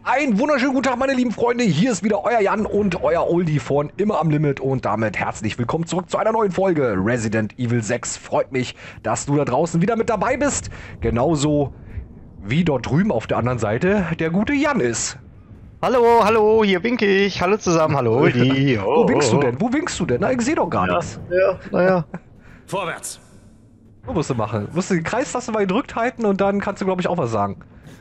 Einen wunderschönen guten Tag, meine lieben Freunde. Hier ist wieder euer Jan und euer Oldie von Immer am Limit. Und damit herzlich willkommen zurück zu einer neuen Folge Resident Evil 6. Freut mich, dass du da draußen wieder mit dabei bist. Genauso wie dort drüben auf der anderen Seite der gute Jan ist. Hallo, hallo, hier winke ich. Hallo zusammen, hallo Oldie. Wo winkst du denn? Wo winkst du denn? Na, ich sehe doch gar nichts. Ja, naja. Vorwärts! Was musst du machen? Musst du die Kreistaste mal gedrückt halten und dann kannst du, glaube ich, auch was sagen.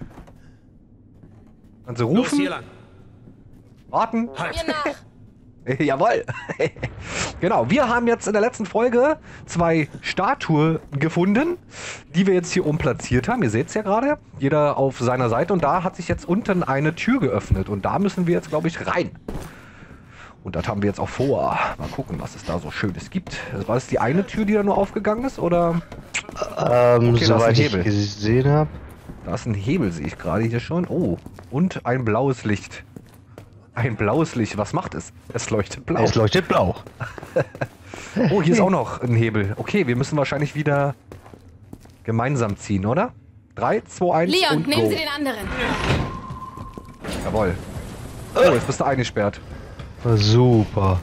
Kannst du Los rufen? hier lang! Warten? Halt! Mir nach. Jawohl. Genau, wir haben jetzt in der letzten Folge 2 Statuen gefunden, die wir jetzt hier oben platziert haben. Ihr seht es ja gerade, jeder auf seiner Seite. Und da hat sich jetzt unten eine Tür geöffnet. Und da müssen wir jetzt, glaube ich, rein. Und das haben wir jetzt auch vor. Mal gucken, was es da so Schönes gibt. War es die eine Tür, die da nur aufgegangen ist? Oder? da ist ein Soweit ich Hebel. gesehen habe. Da ist ein Hebel, sehe ich gerade hier schon. Oh, und ein blaues Licht. Ein blaues Licht. Was macht es? Es leuchtet blau. Es leuchtet blau. Oh, hier ist auch noch ein Hebel. Okay, wir müssen wahrscheinlich wieder gemeinsam ziehen, oder? 3, 2, 1 Leon, und nehmen go. Sie den anderen. Jawohl. Oh, jetzt bist du eingesperrt. Super.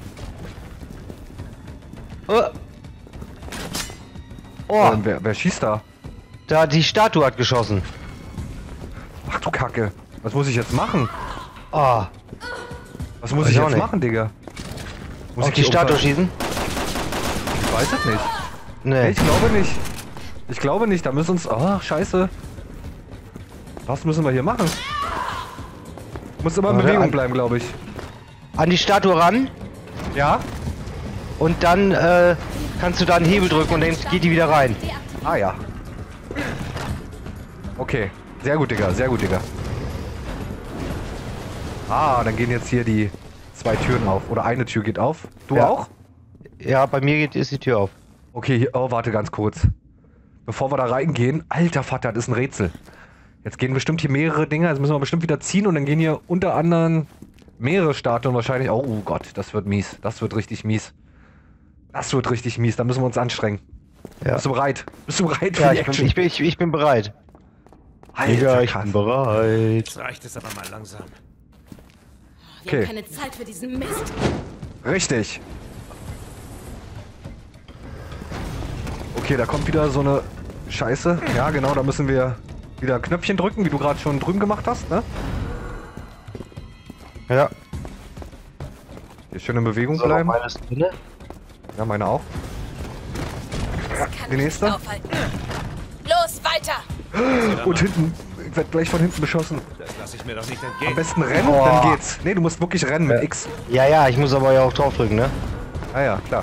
Oh, Wer schießt da? da die Statue hat geschossen. Ach du Kacke. Was muss ich jetzt machen? Oh, Was muss Weiß ich auch jetzt nicht. machen, Digga? Muss auf die Statue schießen? Ich weiß es nicht. Nee. Ich glaube nicht. Ich glaube nicht. Da müssen uns... Ach, scheiße. Was müssen wir hier machen? Muss immer in Warte, Bewegung an- bleiben, glaube ich. An die Statue ran Ja? und dann kannst du da einen Hebel drücken und dann geht die wieder rein. Ah ja. Okay. Sehr gut, Digga. Sehr gut, Digga. Ah, dann gehen jetzt hier die 2 Türen auf. Oder eine Tür geht auf. Du Ja. auch? Ja, bei mir ist die Tür auf. Okay, hier, oh, warte ganz kurz. Bevor wir da reingehen. Alter Vater, das ist ein Rätsel. Jetzt gehen bestimmt hier mehrere Dinge. Jetzt müssen wir bestimmt wieder ziehen. Und dann gehen hier unter anderem mehrere Statuen wahrscheinlich. Oh Gott, das wird mies. Das wird richtig mies. Das wird richtig mies. Da müssen wir uns anstrengen. Ja, Bist du bereit? Bist du bereit für ja die ich, bin, Action? ich bin bereit. Alter, krass. bereit. Jetzt reicht es aber mal langsam. Wir Okay. haben keine Zeit für diesen Mist. Richtig. Okay, da kommt wieder so eine Scheiße. Ja, genau, da müssen wir wieder Knöpfchen drücken, wie du gerade schon drüben gemacht hast, ne? Ja. Hier schön in Bewegung So, noch bleiben. meines drinne. Ja, meine auch. Kann die mich nächste? nicht aufhalten. Los, weiter. Und hinten, ich werde gleich von hinten beschossen. Das lasse ich mir doch nicht Am entgehen. besten rennen, Oh. dann geht's. Nee, du musst wirklich rennen mit X. Ja, ja, ich muss aber ja auch drauf drücken, ne? Ah ja, klar.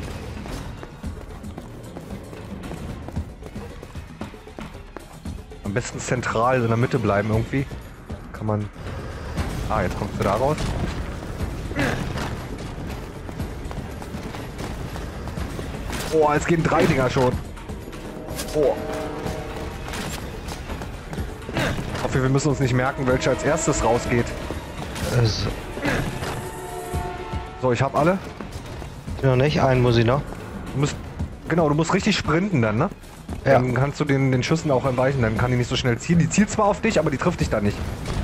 Am besten zentral in der Mitte bleiben irgendwie. Kann man... Ah, jetzt kommst du da raus. Oh, jetzt gehen 3 Dinger schon. Oh. Ich hoffe, wir müssen uns nicht merken, welcher als erstes rausgeht. Also, So, ich hab alle. noch nicht, einen muss ich noch. Du musst, genau, du musst richtig sprinten dann, ne? Ja. Dann kannst du den Schüssen auch entweichen, dann kann die nicht so schnell zielen. Die zielt zwar auf dich, aber die trifft dich dann nicht.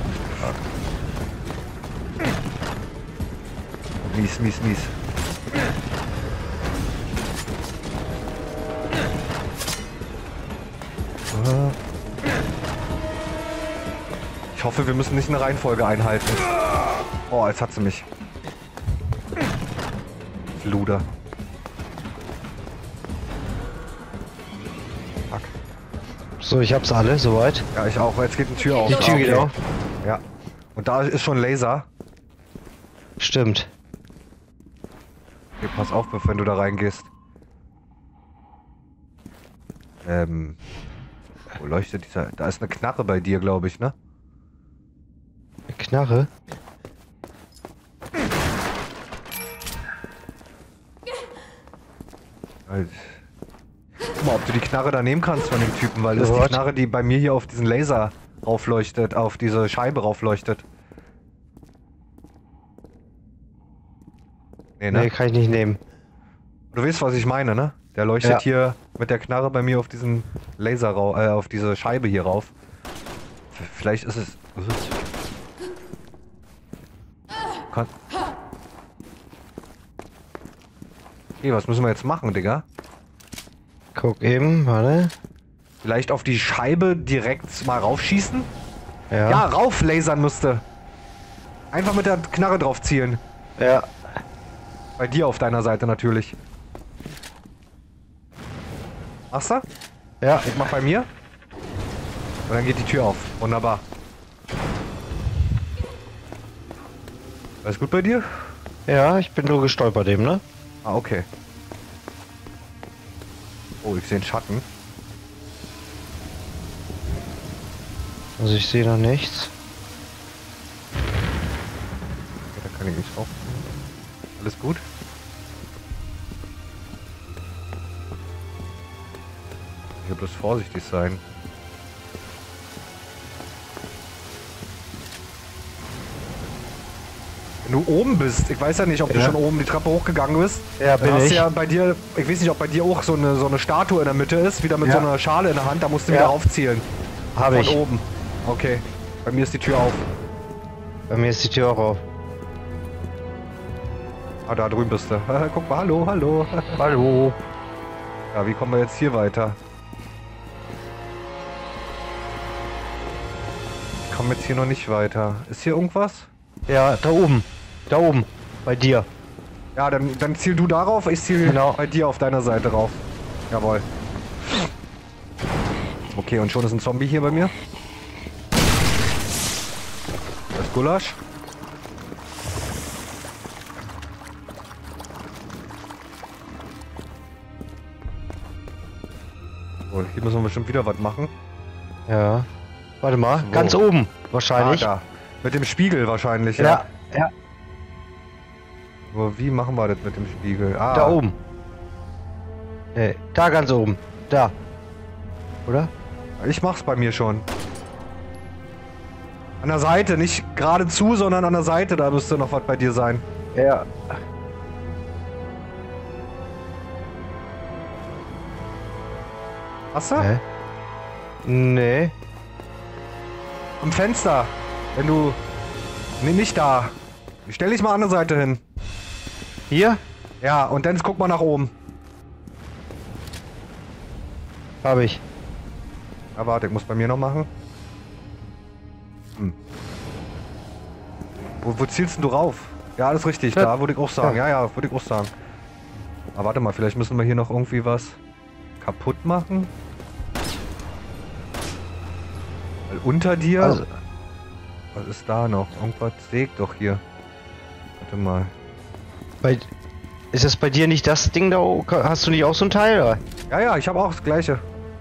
Mies, mies, mies. Ich hoffe, wir müssen nicht eine Reihenfolge einhalten. Oh, jetzt hat sie mich. Luder. Fuck. So, ich hab's alle, soweit. Ja, ich auch. Jetzt geht eine Tür auf. Die Tür geht Okay. auf. Ja. Und da ist schon Laser. Stimmt. Okay, pass auf, wenn du da reingehst. Wo leuchtet dieser... Da ist eine Knarre bei dir, glaube ich, ne? Eine Knarre. Halt. Guck mal, ob du die Knarre da nehmen kannst von dem Typen, weil das ist die What? Knarre, die bei mir hier auf diesen Laser raufleuchtet, auf diese Scheibe raufleuchtet. Nee, ne? Nee, kann ich nicht nehmen. Du weißt, was ich meine, ne? Der leuchtet Ja. hier mit der Knarre bei mir auf diesen Laser auf diese Scheibe hier rauf. Vielleicht ist es... Kann... Okay, was müssen wir jetzt machen, Digga? Guck eben, warte. Vielleicht auf die Scheibe direkt mal raufschießen? Ja. Ja, rauf lasern müsste. Einfach mit der Knarre drauf zielen. Ja. Bei dir auf deiner Seite natürlich. Machst du? Ja. Ich mach bei mir. Und dann geht die Tür auf. Wunderbar. Alles gut bei dir? Ja, ich bin nur gestolpert eben, ne? Ah, okay. Oh, ich sehe einen Schatten. Also ich sehe noch nichts. Okay, da kann ich nicht rauf. Alles gut? Ich will bloß vorsichtig sein. Wenn du oben bist, ich weiß ja nicht, ob du Ja. schon oben die Treppe hochgegangen bist. Ja, Dann bin hast ich. du ja bei dir, ich weiß nicht, ob bei dir auch so eine Statue in der Mitte ist, wieder mit Ja. so einer Schale in der Hand, da musst du Ja. wieder aufzielen. Habe Von ich. oben. Okay. Bei mir ist die Tür auf. Bei mir ist die Tür auch auf. Ah, da drüben bist du. Guck mal, hallo, hallo. Hallo. Ja, wie kommen wir jetzt hier weiter? Ich komme jetzt hier noch nicht weiter. Ist hier irgendwas? Ja, da oben. Da oben. Bei dir. Ja, dann ziel du darauf, ich ziel Genau. bei dir auf deiner Seite rauf. Jawohl. Okay, und schon ist ein Zombie hier bei mir. Das ist Gulasch. So, hier müssen wir bestimmt wieder was machen. Ja. Warte mal. Wo? Ganz oben. Wahrscheinlich. Ah, da. Mit dem Spiegel wahrscheinlich, ja. Ja. Ja. Nur wie machen wir das mit dem Spiegel? Ah, Da oben. Nee, da ganz oben. Da. Oder? Ich mach's bei mir schon. An der Seite, nicht geradezu, sondern an der Seite, da müsste noch was bei dir sein. Ja. Hast du? Hä? Nee. Am Fenster. Wenn du... Nee, nicht da. Stell dich mal an der Seite hin. Hier? Ja, und dann guck mal nach oben. Habe ich. Ah, warte, ich muss bei mir noch machen. Hm. Wo zielst denn du rauf? Ja, alles richtig, Ja. da würde ich auch sagen. Ja, würde ich auch sagen. Aber warte mal, vielleicht müssen wir hier noch irgendwie was kaputt machen. Weil unter dir... Also, Was ist da noch? Irgendwas sägt doch hier. Warte mal. ist das bei dir nicht das Ding da oben? Hast du nicht auch so ein Teil? Oder? Ja, ich habe auch das gleiche.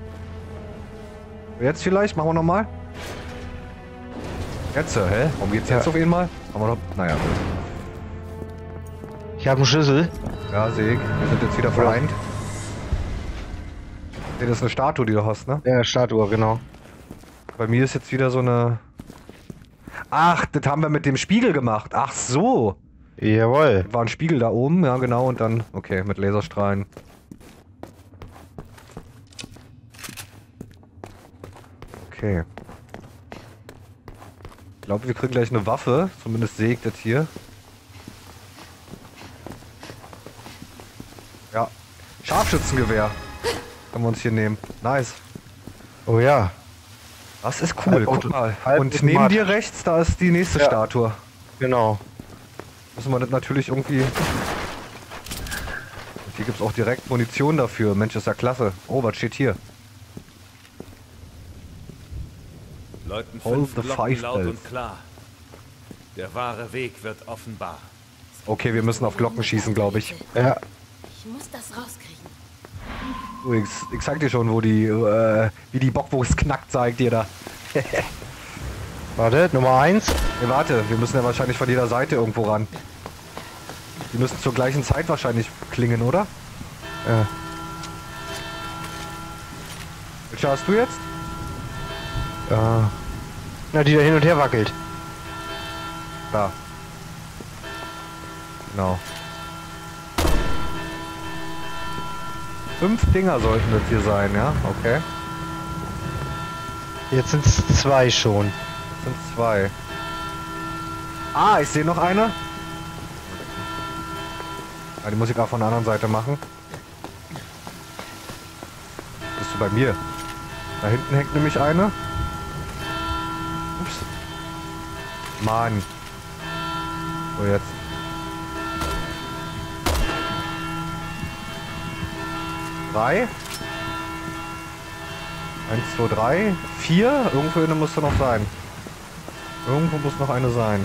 Jetzt vielleicht? Machen wir nochmal? Jetzt, hä? Warum geht's jetzt Ja. auf einmal? Haben wir noch... Naja. Ich habe einen Schlüssel. Ja, sehe ich. Wir sind jetzt wieder vereint. Nee, das ist eine Statue, die du hast, ne? Ja, Statue, genau. Bei mir ist jetzt wieder so eine... Ach, das haben wir mit dem Spiegel gemacht. Ach so. Jawohl. War ein Spiegel da oben, ja genau. Und dann, okay, mit Laserstrahlen. Okay. Ich glaube, wir kriegen gleich eine Waffe. Zumindest sehe ich das hier. Ja. Scharfschützengewehr. Können wir uns hier nehmen. Nice. Oh ja. Das ist cool. Guck mal. Und Halbautomat. neben dir rechts, da ist die nächste Ja. Statue. Genau. Müssen wir das natürlich irgendwie... Hier gibt es auch direkt Munition dafür. Mensch, ist ja klasse. Oh, was steht hier? Läuten Hold 5 the Glocken five laut bells. und klar. Der wahre Weg wird offenbar. Okay, wir müssen auf Glocken schießen, glaube ich. Ja. Ich muss das rauskriegen. Du, ich sag dir schon, wo die, wie die Bockwurst knackt, sag ich dir da. Warte, Nummer 1. Nee, warte, wir müssen ja wahrscheinlich von jeder Seite irgendwo ran. Die müssen zur gleichen Zeit wahrscheinlich klingen, oder? Ja. Welche hast du jetzt? Na, die da hin und her wackelt. Da. Genau. 5 Dinger sollten das hier sein, ja? Okay. Jetzt sind es 2 schon. Das sind 2. Ah, ich sehe noch eine. Ja, die muss ich auch von der anderen Seite machen. Bist du bei mir? Da hinten hängt nämlich eine. Ups. Mann. So, jetzt. Drei. 1, 2, 3, 4. Irgendwo eine muss da noch sein. Irgendwo muss noch eine sein.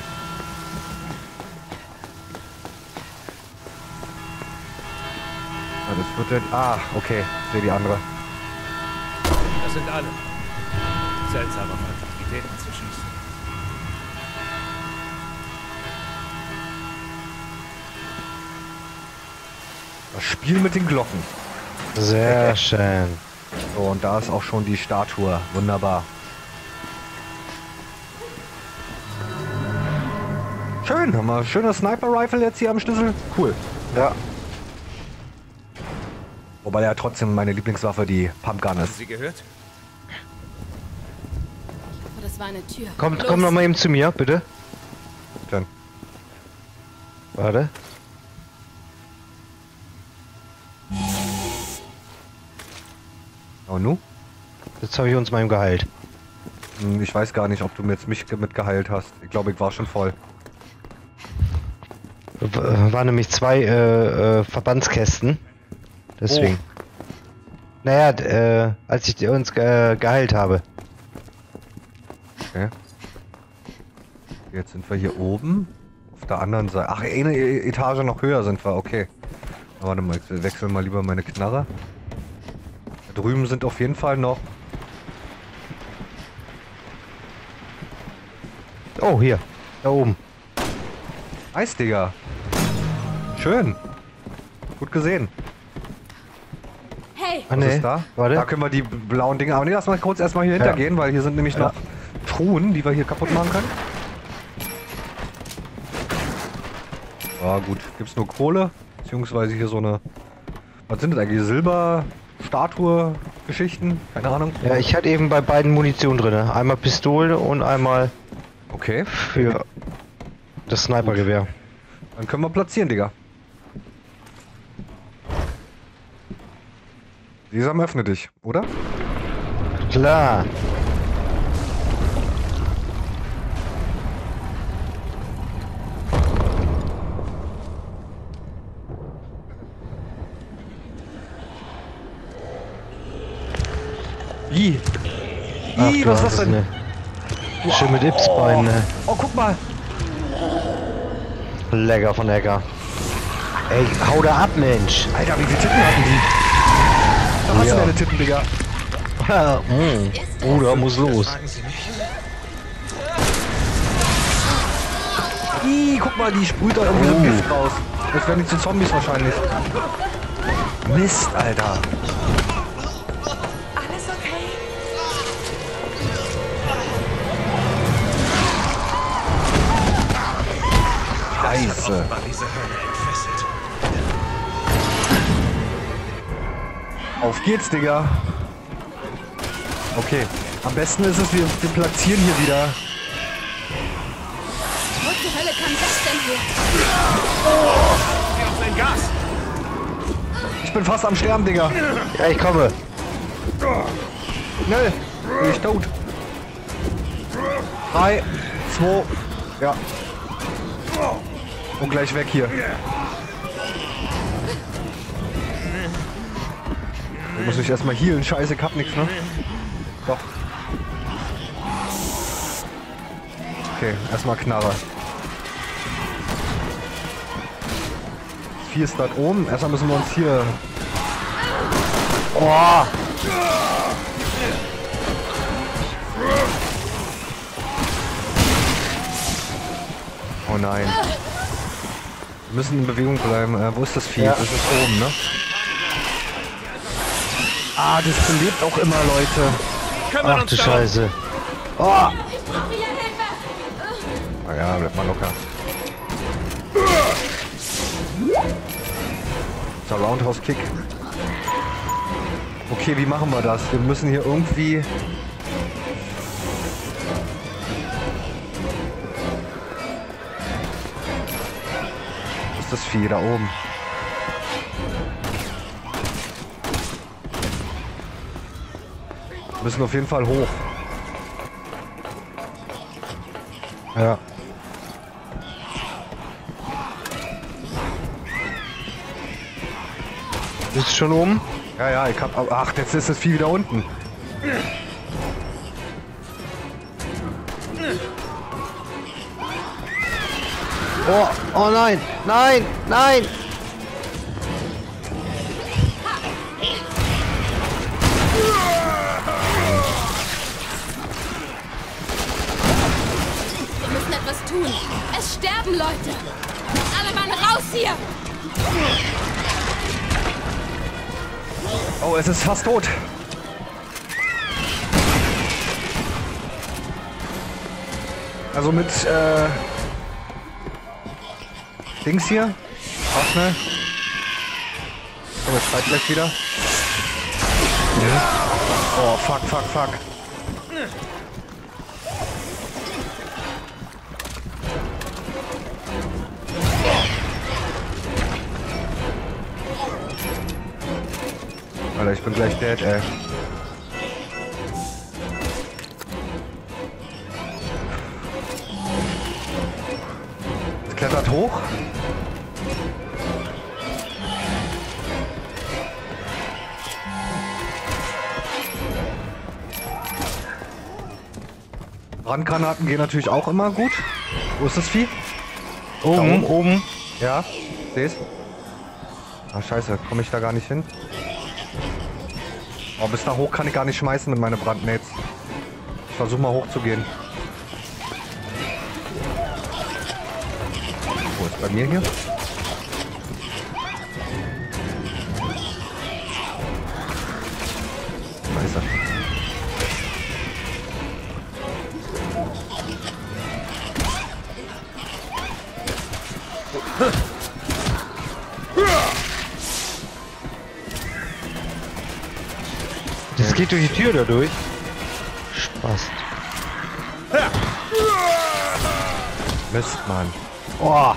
Ja, das wird denn... Ah, okay. Ich sehe die andere. Das sind alle. Seltsam auf Aktivitäten zu schießen. Das Spiel mit den Glocken. Sehr schön. So, und da ist auch schon die Statue. Wunderbar. Schön, haben wir schöne Sniper-Rifle jetzt hier am Schlüssel. Cool. Ja. Wobei ja trotzdem meine Lieblingswaffe die Pumpgun Haben ist. Sie gehört? Ich hoffe, das war eine Tür. Komm Los. noch mal eben zu mir, bitte. Dann. Warte. Oh, nu? Jetzt habe ich uns mal eben geheilt. Ich weiß gar nicht, ob du jetzt mich mitgeheilt hast. Ich glaube, ich war schon voll. Waren nämlich zwei Verbandskästen. Deswegen. Naja, als ich uns geheilt habe. Okay. Jetzt sind wir hier oben. Auf der anderen Seite. Ach, eine Etage noch höher sind wir. Okay. Aber warte mal, ich wechsle mal lieber meine Knarre. Da drüben sind auf jeden Fall noch... Oh, hier. Da oben. Eis, Digga. Schön. Gut gesehen. Hey, Ah, Was ist da? Warte. Da können wir die blauen Dinge... Aber nee, lass mal kurz erstmal hier hintergehen, weil hier sind nämlich noch Truhen, die wir hier kaputt machen können. Ja gut, gibt's nur Kohle, beziehungsweise hier so eine... Was sind das eigentlich? Silber-Statue-Geschichten? Keine Ahnung. Ja, ich hatte eben bei beiden Munition drin. Einmal Pistole und einmal Okay, für das Snipergewehr. dann können wir platzieren, Digga. Sesam, öffne dich, oder? Klar. Wie? Ach, Wie, du was ist das hast denn? eine schön mit Ipsbein, ne? Oh, guck mal. Lecker von Lecker. Ey, hau da ab, Mensch. Alter, wie viele Titten hatten die? Da hast du Ja. deine Titten, Digga. Bruder, muss los. Ih, guck mal, die sprüht da irgendwie so ein Gift raus. Das werden die zu Zombies wahrscheinlich. Mist, Alter. alles okay? Scheiße. War diese Hölle entfesselt. Auf geht's, Digga. Okay. Am besten ist es, wir platzieren hier wieder. Wo zur Hölle kam das denn hier? Geh auf dein Gas! Ich bin fast am Sterben, Digga. Ja, ich komme. Schnell. Bin ich tot. 3, 2, ja. Und gleich weg hier. Ich muss mich erstmal healen. Scheiße, ich hab nichts, ne? Doch. Okay, erstmal Knarre. 4 ist da oben. Erstmal müssen wir uns hier... Oh, Oh nein. Wir müssen in Bewegung bleiben. Wo ist das Vieh? Ja. Das ist oben, ne? Ah, das belebt auch immer, Leute. Kümmern ach uns du darum. Scheiße. Oh! Ich brauche wieder Hilfe! Naja, bleib mal locker. So, Roundhouse Kick. Okay, wie machen wir das? Wir müssen hier irgendwie... Wo ist das Vieh da oben? Müssen auf jeden Fall hoch. Ja. Bist du schon oben? Ja, ja, ich hab. Ach, jetzt ist das Vieh wieder unten. Oh, oh nein, nein, nein! Wir müssen etwas tun. Es sterben Leute. Alle Mann raus hier. Oh, es ist fast tot. Also mit Dings hier. Warte schnell. So, jetzt schreit gleich wieder. Oh, fuck, fuck, fuck. Alter, ich bin gleich dead, ey. Es klettert hoch. Brandgranaten gehen natürlich auch immer gut. Wo ist das Vieh? Oben, oben. Ja, seh's. Ah, scheiße, komme ich da gar nicht hin? Oh, bis da hoch kann ich gar nicht schmeißen mit meinen Brandnetz. Ich versuche mal hoch zu gehen. Wo ist bei mir hier? Da ist er. Das geht durch die Tür da durch. Spaß. Mist, Mann. Oh.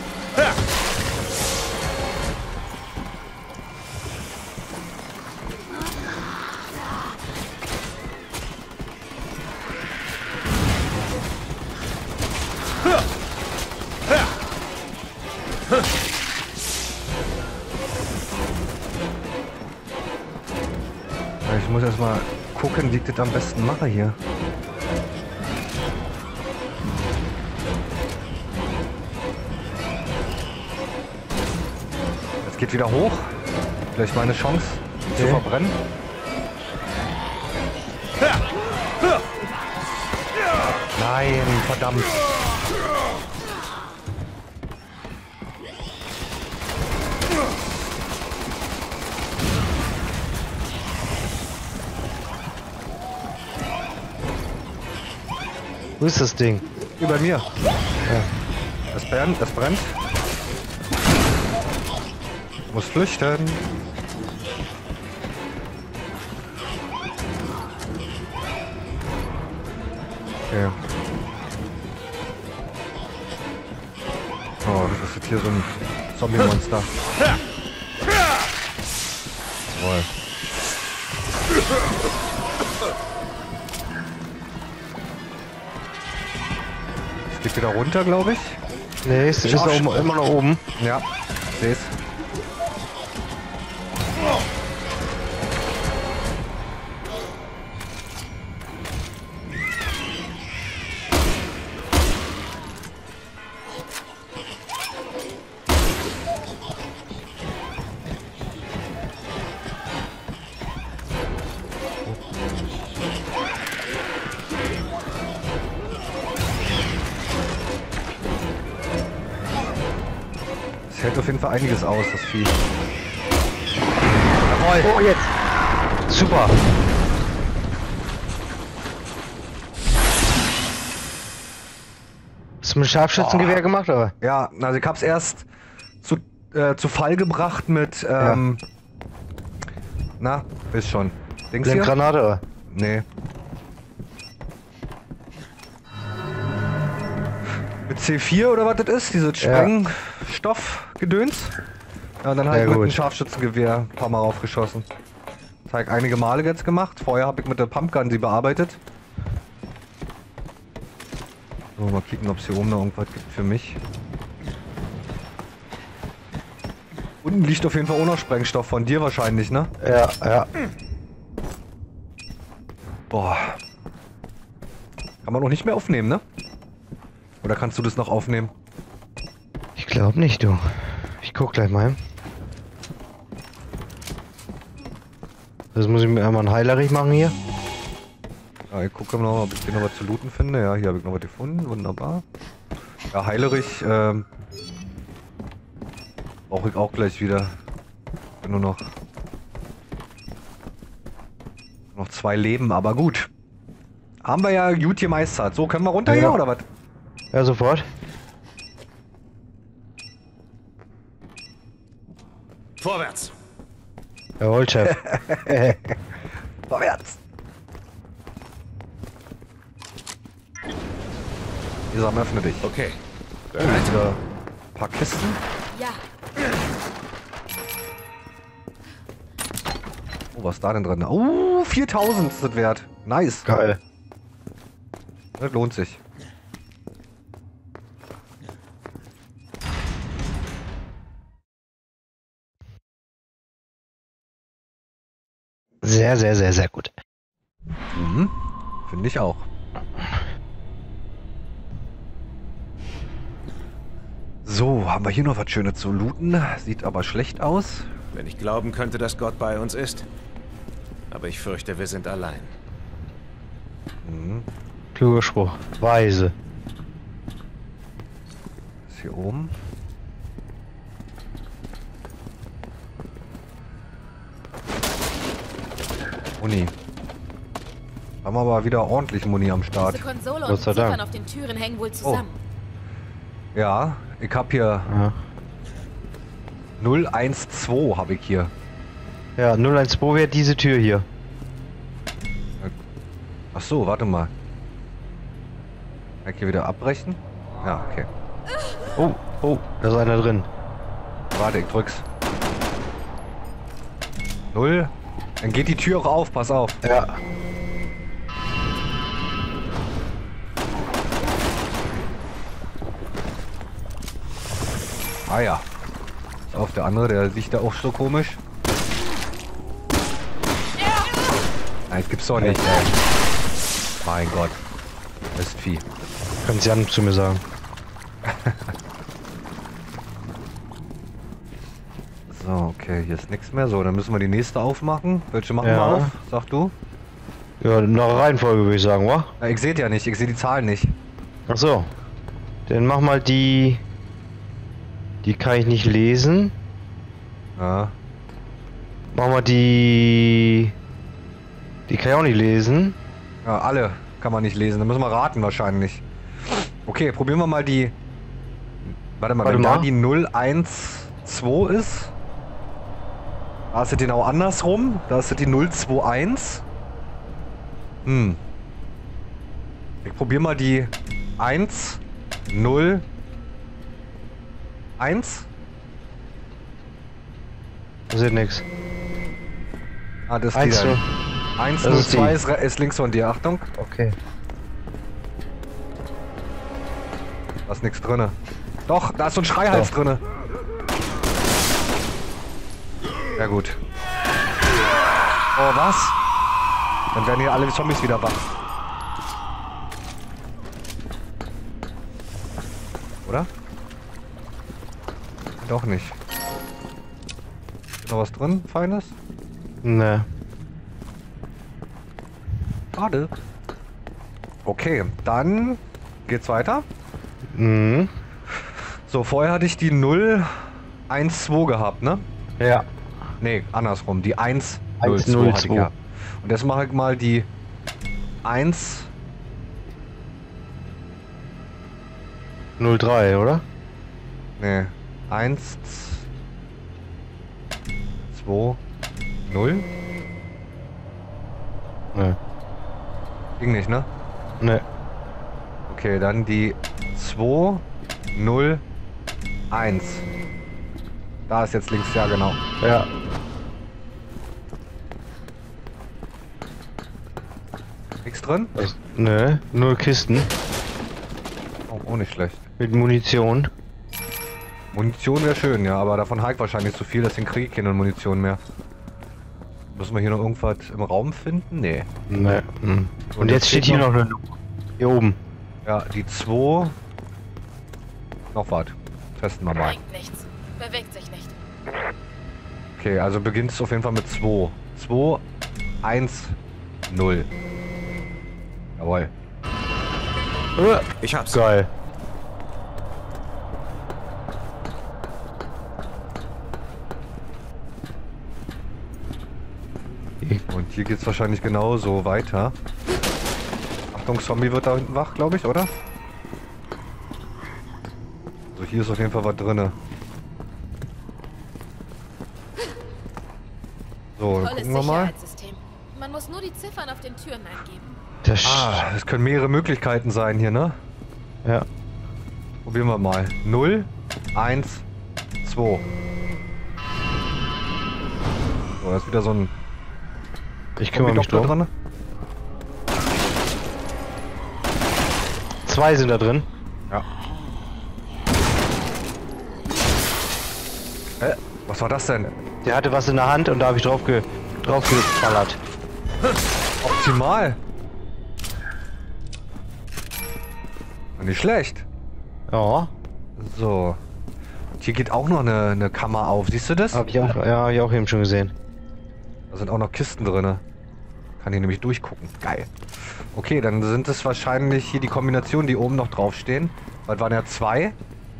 Ich muss erst mal gucken, wie ich das am besten mache hier. Jetzt geht wieder hoch. Vielleicht meine Chance zu verbrennen. Nein, verdammt. Wo ist das Ding? Hier bei mir. Ja. Es brennt, es brennt. Ich muss flüchten. Okay. Oh, das ist jetzt hier so ein Zombie-Monster. Jawohl. Es geht wieder runter, glaube ich. Nee, es ist auch oben, immer noch oben. Ja, seh's. Es hält auf jeden Fall einiges aus, das Vieh. Jawohl. Oh, jetzt. Super. Hast du mit Scharfschützengewehr gemacht, oder? Ja, also ich hab's erst zu Fall gebracht mit, na, ist schon. Dings Mit hier? Granate, oder? Nee. Mit C4 oder was das ist? Dieses Sprengstoffgedöns. Ja, und dann halt Sehr mit gut. einem Scharfschützengewehr ein paar Mal aufgeschossen. Zeig einige Male jetzt gemacht. Vorher habe ich mit der Pumpgun sie bearbeitet. So, mal kicken, ob es hier oben noch irgendwas gibt für mich. Unten liegt auf jeden Fall auch noch Sprengstoff von dir wahrscheinlich, ne? Ja, ja. Boah. Kann man noch nicht mehr aufnehmen, ne? Oder kannst du das noch aufnehmen? Ich glaube nicht, du. Ich guck gleich mal. Das muss ich mir einmal einen Heilerich machen hier. Ja, ich gucke mal, ob ich hier noch was zu looten finde. Ja, hier habe ich noch was gefunden. Wunderbar. Ja, Heilerich, brauche ich auch gleich wieder. Bin nur noch 2 Leben, aber gut. Haben wir ja gut gemeistert. So, können wir runter hier, oder was? Ja, sofort. Vorwärts! Jawohl, Chef. Vorwärts! Isam, öffne dich. Okay. Wieder ein paar Kisten. Ja. Oh, was ist da denn drin? 4000 ist das wert. Nice. Geil. Das lohnt sich. Sehr, sehr, sehr, sehr gut. Mhm. Finde ich auch. So, haben wir hier noch was Schönes zu looten. Sieht aber schlecht aus. Wenn ich glauben könnte, dass Gott bei uns ist. Aber ich fürchte, wir sind allein. Mhm. Kluger Spruch. Weise. Ist hier oben. Muni. Haben wir aber wieder ordentlich Muni am Start. Diese Konsole Gott und sei die Ziffern Dank. auf den Türen hängen wohl zusammen. Ja, ich hab hier Ja. 012 habe ich hier. Ja, 012 wäre diese Tür hier. Ach so, warte mal. Kann ich hier wieder abbrechen? Ja, okay. Oh, oh, da ist einer drin. Warte, ich drück's. 0. Dann geht die Tür auch auf, pass auf. Ja. Ah ja. Pass auf, der andere, der sieht da auch so komisch. Nein, das gibt's doch nicht, ey. Mein Gott. Mistvieh. Kannst Jan zu mir sagen. So, okay, hier ist nichts mehr. So, dann müssen wir die nächste aufmachen. Welche machen Ja. wir auf? Sag du? Ja, nach Reihenfolge würde ich sagen, wa? Ja, ich sehe ja nicht, ich sehe die Zahlen nicht. Ach so. Dann mach mal die. Die kann ich nicht lesen. Ja. Mach mal die. Die kann ich auch nicht lesen. Ja, alle kann man nicht lesen. Dann müssen wir raten wahrscheinlich. Okay, probieren wir mal die. Warte mal, Warte wenn da mal. die 012 ist. Da ist es genau andersrum. Da ist es die 021. Hm. Ich probiere mal die 1, 0, 1. Das ist nix. Ah, das ist die 1, dann. 1, Das 0, ist 2 die. ist links von dir. Achtung. Okay. Da ist nichts drinne. Doch, da ist so ein Schreihals drinne. Ja gut. Oh, was? Dann werden hier alle Zombies wieder wach. Oder? Doch nicht. Ist noch was drin, Feines? Ne. Schade. Okay, dann geht's weiter. Mhm. So, vorher hatte ich die 012 gehabt, ne? Ja. Nee, andersrum. Die 102 102. hatte ich ja. Und jetzt mache ich mal die 1. 03, oder? Nee. 1, 2, 0. Ne. Ging nicht, ne? Ne. Okay, dann die 2, 0, 1. Da ist jetzt links, ja genau. Ja. drin? Nö, nur Kisten Oh, auch nicht schlecht. mit Munition. Munition wäre schön, ja, aber davon habe ich wahrscheinlich zu viel, deswegen kriege ich keine Munition mehr. Müssen wir hier noch irgendwas im Raum finden? Nee. Nee. Und jetzt steht hier noch eine. Hier oben. Ja, die 2. Noch was. Testen wir mal. Bringt nichts. Bewegt sich nicht. Okay, also beginnt es auf jeden Fall mit 2. 2, 1, 0. Jawohl. Ich hab's. Geil. Und hier geht's wahrscheinlich genauso weiter. Achtung, Zombie wird da hinten wach, glaube ich, oder? Also hier ist auf jeden Fall was drinne. So, dann Tolles gucken wir mal. Sicherheitssystem. Man muss nur die Ziffern auf den Türen eingeben. Das Ah, es können mehrere Möglichkeiten sein hier, ne? ja. Probieren wir mal. 0, 1, 2. So, da ist wieder so ein Ich kümmere mich Zombie-Doktor drum. dran. 2 sind da drin. Ja. Was war das denn? Der hatte was in der Hand und da habe ich drauf geballert. Optimal. Nicht schlecht. Ja. So. Und hier geht auch noch eine Kammer auf. Siehst du das? Hab ich auch eben schon gesehen. Da sind auch noch Kisten drin. Kann ich nämlich durchgucken. Geil. Okay, dann sind es wahrscheinlich hier die Kombinationen, die oben noch draufstehen. Was waren ja 2?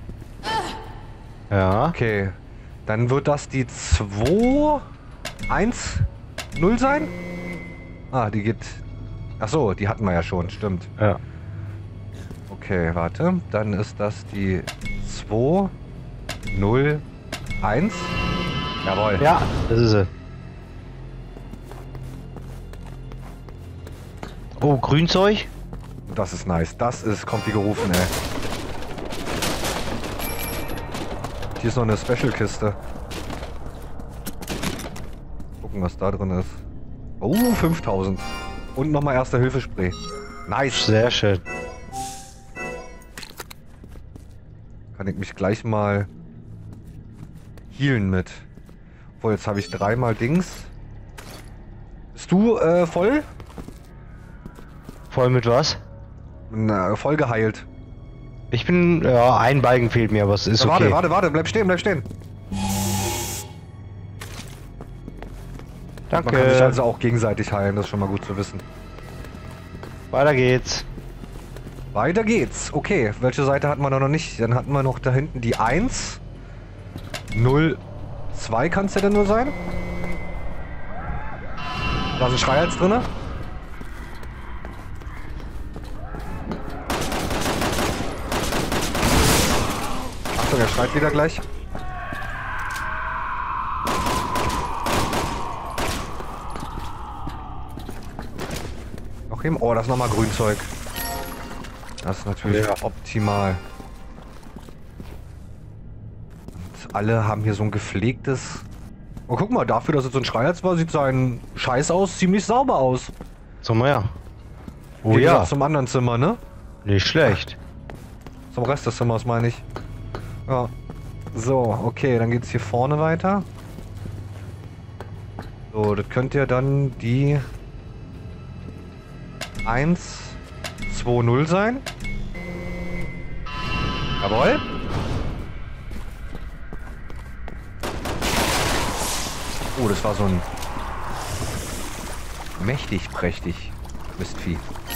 Ja. Okay. Dann wird das die 2, 1, 0 sein? Ah, die geht... Ach so, die hatten wir ja schon, stimmt. Ja. Okay, warte. Dann ist das die 2, 0, 1. Jawohl. Ja, das ist sie. Oh, Grünzeug? Das ist nice. Das kommt wie gerufen, ey. Hier ist noch eine Special-Kiste. Gucken, was da drin ist. Oh, 5000. Und nochmal Erste-Hilfe-Spray. Nice. Sehr schön. Kann ich mich gleich mal healen mit. Obwohl, jetzt habe ich 3-mal Dings. Bist du voll? Voll mit was? Na, voll geheilt. Ich bin, ja, ein Balken fehlt mir, aber es ist okay. Warte, bleib stehen. Man kann sich Danke. also auch gegenseitig heilen, das ist schon mal gut zu wissen. Weiter geht's. Weiter geht's. Okay, welche Seite hatten wir da noch nicht? Dann hatten wir noch da hinten die 1. 0, 2 kann es ja dann nur sein. Da ist ein Schreihals drin. Achtung, er schreit wieder gleich. Noch eben. Oh, das ist nochmal Grünzeug. Das ist natürlich Ja. optimal. Und alle haben hier so ein gepflegtes... Oh, guck mal, dafür, dass es so ein Schreihals war, sieht sein Scheiß aus ziemlich sauber aus. So, mal ja. Oh Im ja, Gegensatz zum anderen Zimmer, ne? nicht schlecht. Zum Rest des Zimmers, meine ich. Ja. So, okay, dann geht's hier vorne weiter. So, das könnte ja dann die 1, 2, 0 sein. Jawohl. Oh, das war so ein mächtig prächtig Mistvieh.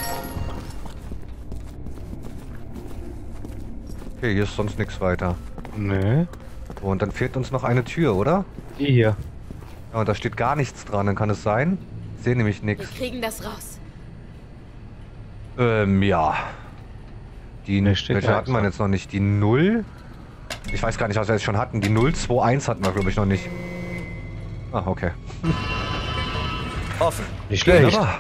Okay, hier ist sonst nichts weiter. Nee. So, und dann fehlt uns noch eine Tür, oder? Die hier. Ja, und da steht gar nichts dran, dann kann es sein. Ich sehe nämlich Wir nichts. kriegen das raus. Ja. Die, Ne, steht welche gar hatten wir nichts jetzt noch nicht? Die 0? Ich weiß gar nicht, was wir jetzt schon hatten. Die 0, 2, 1 hatten wir, glaube ich, noch nicht. Ah, okay. Offen. Nicht schlecht. Wunderbar.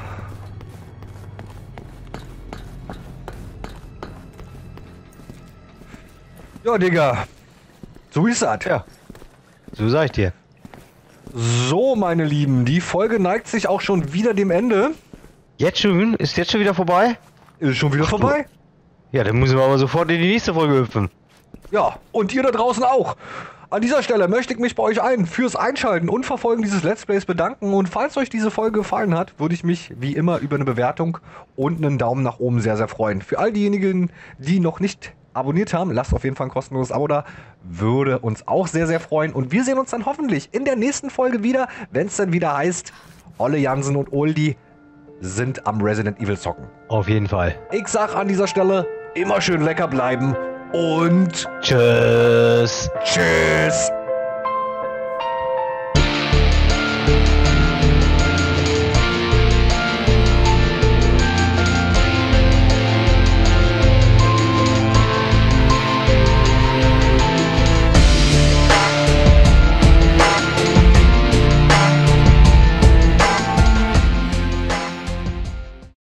Ja, Digga. So ist das. Ja. So sag ich dir. So, meine Lieben, die Folge neigt sich auch schon wieder dem Ende. Jetzt schon? Ist jetzt schon wieder vorbei? Ist schon wieder vorbei? Ja, dann müssen wir aber sofort in die nächste Folge hüpfen. Ja, und ihr da draußen auch. An dieser Stelle möchte ich mich bei euch allen fürs Einschalten und Verfolgen dieses Let's Plays bedanken. Und falls euch diese Folge gefallen hat, würde ich mich wie immer über eine Bewertung und einen Daumen nach oben sehr, sehr freuen. Für all diejenigen, die noch nicht abonniert haben, lasst auf jeden Fall ein kostenloses Abo da. Würde uns auch sehr, sehr freuen. Und wir sehen uns dann hoffentlich in der nächsten Folge wieder, wenn es dann wieder heißt, Olle Jansen und Oldie sind am Resident Evil zocken. Auf jeden Fall. Ich sag an dieser Stelle, immer schön lecker bleiben und Tschüss. tschüss.